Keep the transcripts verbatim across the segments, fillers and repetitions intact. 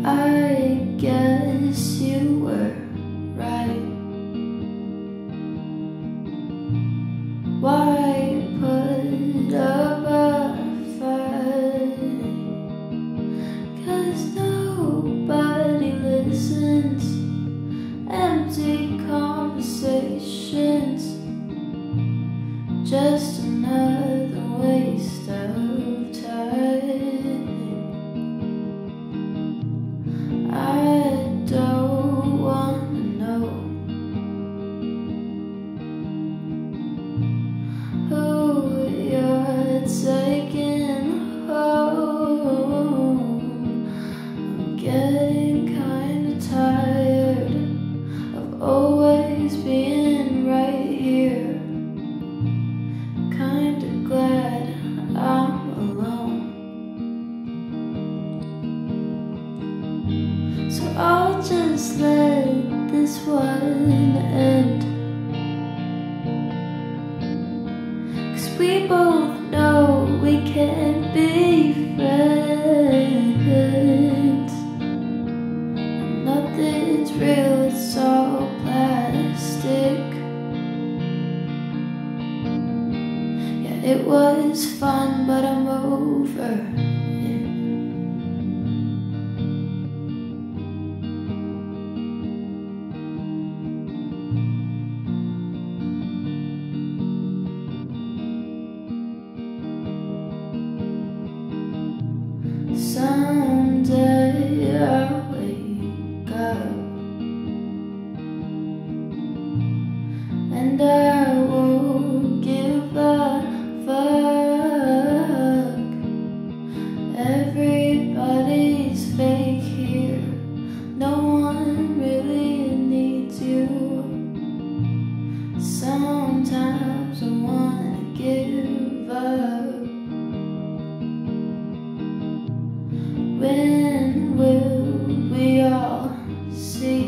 I guess you were right. Why put up a fight? 'Cause nobody listens. Empty conversations, just another waste of time. I don't wanna know who you're taking home. I'm getting kinda tired of always being right here. Kinda glad I'm alone. So I'll just let this one end, 'cause we both know we can't be friends. And nothing's real, it's all plastic. Yeah, it was fun, but I'm over it. Someday I'll wake up and I won't give a fuck. Everybody's fake here, no one really needs you. Sometimes I wanna give up. When will we all see?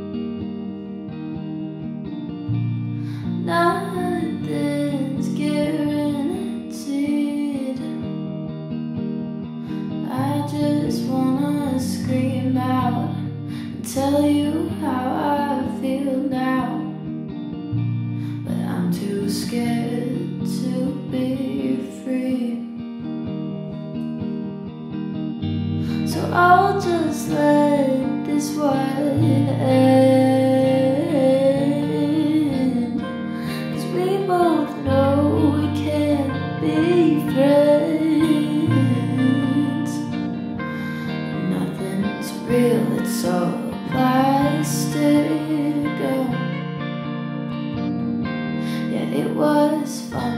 Nothing's guaranteed. I just wanna scream out and tell you how I feel now, but I'm too scared to be free. So I'll just let this one end, 'cause we both know we can't be friends. Nothing's real, it's all plastic. Oh, yeah, it was fun.